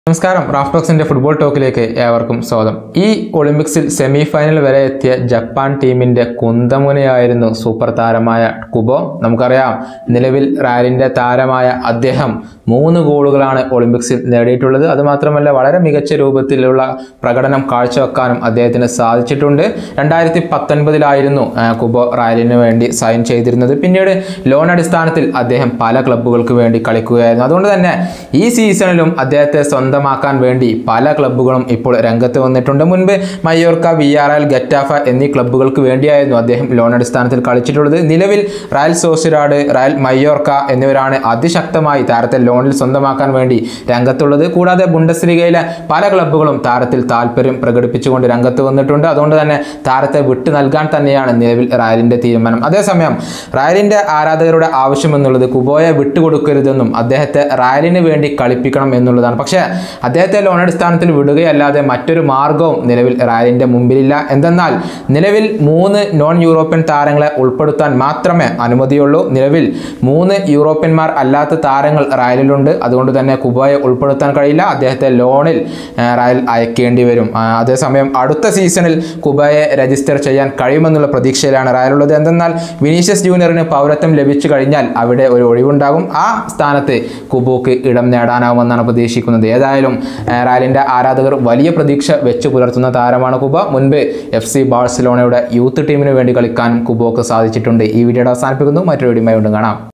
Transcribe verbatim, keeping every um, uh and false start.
നമസ്കാരം റാഫ്റ്റോക്സിന്റെ ഫുട്ബോൾ ടോക്കിലേക്ക് ഏവർക്കും സ്വാഗതം. ഈ ഒളിമ്പിക്സിൽ സെമി ഫൈനൽ വരെ എത്തിയ ജപ്പാൻ ടീമിന്റെ കുന്തമുനയായിരുന്നു സൂപ്പർ താരമായ കുബോ. നമുക്കറിയാം, നിലവിൽ റയലിന്റെ താരമായ അദ്ദേഹം മൂന്ന് ഗോളുകളാണ് ഒളിമ്പിക്സിൽ നേടിയിട്ടുള്ളത്. അതുമാത്രമല്ല, വളരെ മികച്ച രൂപത്തിലുള്ള പ്രകടനം കാഴ്ചവെക്കാനും അദ്ദേഹത്തിന് സാധിച്ചിട്ടുണ്ട്. രണ്ടായിരത്തി പത്തൊൻപതിലായിരുന്നു കുബോ റയലിന് വേണ്ടി സൈൻ ചെയ്തിരുന്നത്. പിന്നീട് ലോൺ അടിസ്ഥാനത്തിൽ അദ്ദേഹം പല ക്ലബ്ബുകൾക്ക് വേണ്ടി കളിക്കുകയായിരുന്നു. അതുകൊണ്ട് തന്നെ ഈ സീസണിലും അദ്ദേഹത്തെ സ്വന്തമാക്കാൻ വേണ്ടി പല ക്ലബ്ബുകളും ഇപ്പോൾ രംഗത്ത് വന്നിട്ടുണ്ട്. മുൻപ് മയോർക്ക, വിയാറൽ, ഗറ്റാഫ എന്നീ ക്ലബ്ബുകൾക്ക് വേണ്ടിയായിരുന്നു അദ്ദേഹം ലോൺ അടിസ്ഥാനത്തിൽ കളിച്ചിട്ടുള്ളത്. നിലവിൽ റയൽ സോസിഡാഡ്, റയൽ മയോർക്ക എന്നിവരാണ് അതിശക്തമായി താരത്തെ ലോണിൽ സ്വന്തമാക്കാൻ വേണ്ടി രംഗത്തുള്ളത്. കൂടാതെ ബുണ്ടസ്ലീഗയിലെ പല ക്ലബ്ബുകളും താരത്തിൽ താല്പര്യം പ്രകടിപ്പിച്ചുകൊണ്ട് രംഗത്ത് വന്നിട്ടുണ്ട്. അതുകൊണ്ട് തന്നെ താരത്തെ വിട്ടു നൽകാൻ തന്നെയാണ് നിലവിൽ റയലിന്റെ തീരുമാനം. അതേസമയം റയലിന്റെ ആരാധകരുടെ ആവശ്യമെന്നുള്ളത് കുബോയെ വിട്ടുകൊടുക്കരുതെന്നും അദ്ദേഹത്തെ റയലിന് വേണ്ടി കളിപ്പിക്കണം എന്നുള്ളതാണ്. പക്ഷേ അദ്ദേഹത്തെ ലോൺ അടിസ്ഥാനത്തിൽ വിടുകയല്ലാതെ മറ്റൊരു മാർഗവും നിലവിൽ റയലിന്റെ മുമ്പിലില്ല. എന്തെന്നാൽ നിലവിൽ മൂന്ന് നോൺ യൂറോപ്യൻ താരങ്ങളെ ഉൾപ്പെടുത്താൻ മാത്രമേ അനുമതിയുള്ളൂ. നിലവിൽ മൂന്ന് യൂറോപ്യന്മാർ അല്ലാത്ത താരങ്ങൾ റയലിലുണ്ട്. അതുകൊണ്ട് തന്നെ കുബോയെ ഉൾപ്പെടുത്താൻ കഴിയില്ല. അദ്ദേഹത്തെ ലോണിൽ റയൽ അയക്കേണ്ടി വരും. അതേസമയം അടുത്ത സീസണിൽ കുബോയെ രജിസ്റ്റർ ചെയ്യാൻ കഴിയുമെന്നുള്ള പ്രതീക്ഷയിലാണ് റയലുള്ളത്. എന്തെന്നാൽ വിനീഷ്യസ് ജൂനിയറിന് പൗരത്വം ലഭിച്ചു കഴിഞ്ഞാൽ അവിടെ ഒരു ഒഴിവുണ്ടാകും. ആ സ്ഥാനത്ത് കുബോക്ക് ഇടം നേടാനാവുമെന്നാണ് പ്രതീക്ഷിക്കുന്നത്. ഏതായാലും റയലിന്റെ ആരാധകർ വലിയ പ്രതീക്ഷ വെച്ച് പുലർത്തുന്ന താരമാണ് കുബോ. മുൻപ് എഫ് സി ബാഴ്സലോണയുടെ യൂത്ത് ടീമിന് വേണ്ടി കളിക്കാൻ കുബോക്ക് സാധിച്ചിട്ടുണ്ട്. ഈ വീഡിയോ അവസാനിപ്പിക്കുന്നു. മറ്റൊരു വീഡിയോയുമായി വീണ്ടും കാണാം.